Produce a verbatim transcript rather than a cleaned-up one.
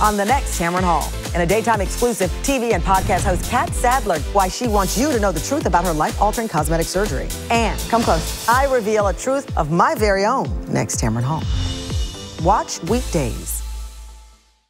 on the next Tamron Hall. In a daytime exclusive, T V and podcast host Catt Sadler, why she wants you to know the truth about her life-altering cosmetic surgery. And come close, I reveal a truth of my very own next Tamron Hall. Watch weekdays